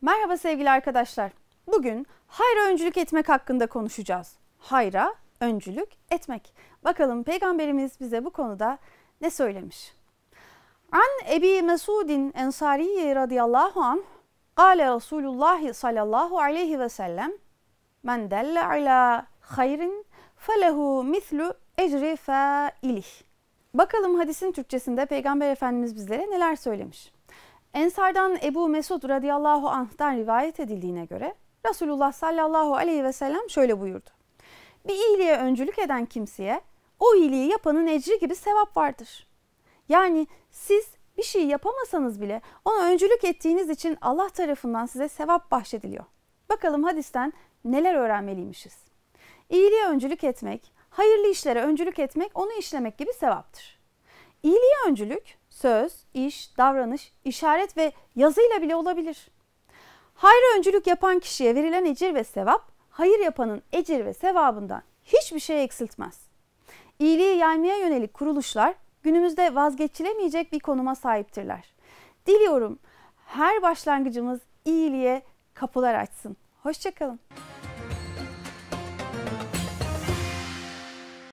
Merhaba sevgili arkadaşlar. Bugün hayra öncülük etmek hakkında konuşacağız. Hayra öncülük etmek. Bakalım Peygamberimiz bize bu konuda ne söylemiş? An Ebi Mesudin Ensari radıyallahu anh Kale Resulullah sallallahu aleyhi ve sellem Men delle ala hayrin felehu mislu ecri failih. Bakalım hadisin Türkçesinde Peygamber Efendimiz bizlere neler söylemiş? Ensardan Ebu Mesud radıyallahu anh'tan rivayet edildiğine göre Resulullah sallallahu aleyhi ve sellem şöyle buyurdu. Bir iyiliğe öncülük eden kimseye o iyiliği yapanın ecri gibi sevap vardır. Yani siz bir şey yapamasanız bile ona öncülük ettiğiniz için Allah tarafından size sevap bahşediliyor. Bakalım hadisten neler öğrenmeliymişiz? İyiliğe öncülük etmek, hayırlı işlere öncülük etmek, onu işlemek gibi sevaptır. İyiliğe öncülük, söz, iş, davranış, işaret ve yazıyla bile olabilir. Hayra öncülük yapan kişiye verilen ecir ve sevap, hayır yapanın ecir ve sevabından hiçbir şey eksiltmez. İyiliği yaymaya yönelik kuruluşlar günümüzde vazgeçilemeyecek bir konuma sahiptirler. Diliyorum her başlangıcımız iyiliğe kapılar açsın. Hoşça kalın.